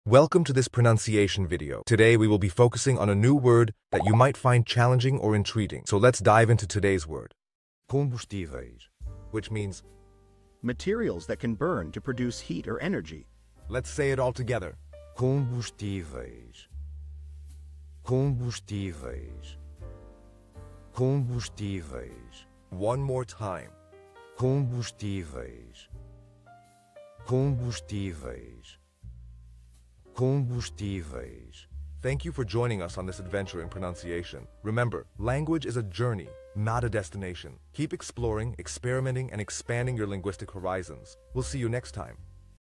Welcome to this pronunciation video. Today we will be focusing on a new word that you might find challenging or intriguing. So let's dive into today's word. Combustíveis. Which means, Materials that can burn to produce heat or energy. let's say it all together. Combustíveis. Combustíveis. Combustíveis. One more time. Combustíveis. Combustíveis. Combustíveis. Thank you for joining us on this adventure in pronunciation. Remember, language is a journey, not a destination. Keep exploring, experimenting, and expanding your linguistic horizons. We'll see you next time.